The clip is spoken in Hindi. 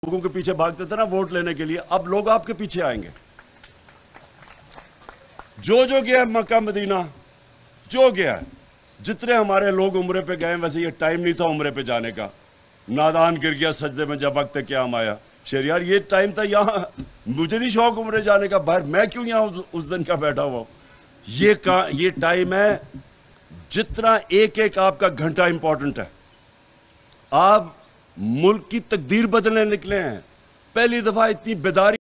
लोगों के पीछे भागते थे ना वोट लेने के लिए, अब लोग आपके पीछे आएंगे। जो गया है मक्का मदीना, जो गया है, जितने हमारे लोग उम्रे पे गए, वैसे ये टाइम नहीं था उम्रे पे जाने का। नादान गिर गया सजदे में जब वक्त क़याम आया। शेर यार ये टाइम था, यहां मुझे नहीं शौक उम्रे जाने का, बाहर मैं क्यों यहां उस दिन का बैठा हुआ। ये टाइम है, जितना एक एक आपका घंटा इंपॉर्टेंट है। आप मुल्क की तकदीर बदलने निकले हैं। पहली दफा इतनी बेदारी